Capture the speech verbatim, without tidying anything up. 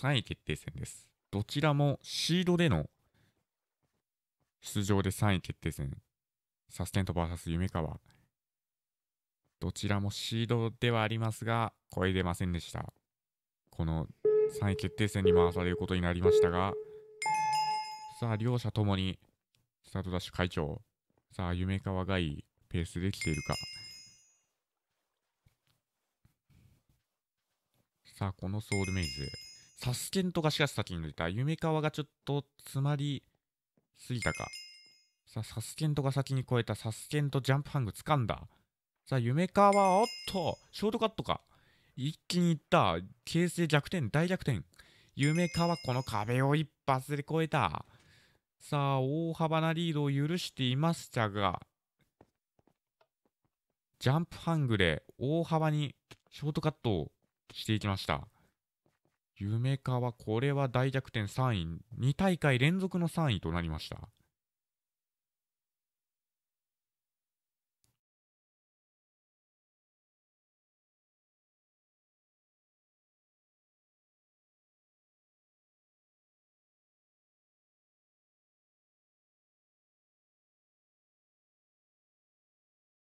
さんい決定戦です。どちらもシードでの出場でさんい決定戦。サステント ブイエス 夢川。どちらもシードではありますが、超えれませんでした。このさんい決定戦に回されることになりましたが、さあ、両者ともに、スタートダッシュ会長。さあ、夢川がいいペースで来ているか。さあ、このソウルメイズ。サスケントがしかし先に出た。夢川がちょっと詰まりすぎたか。さあ、サスケントが先に越えた。サスケントジャンプハング掴んだ。さあ、夢川、おっと、ショートカットか。一気にいった。形勢逆転、大逆転。夢川、この壁を一発で越えた。さあ、大幅なリードを許していましたが、ジャンプハングで大幅にショートカットをしていきました。夢川、これは大逆転さんい。に大会連続のさんいとなりました。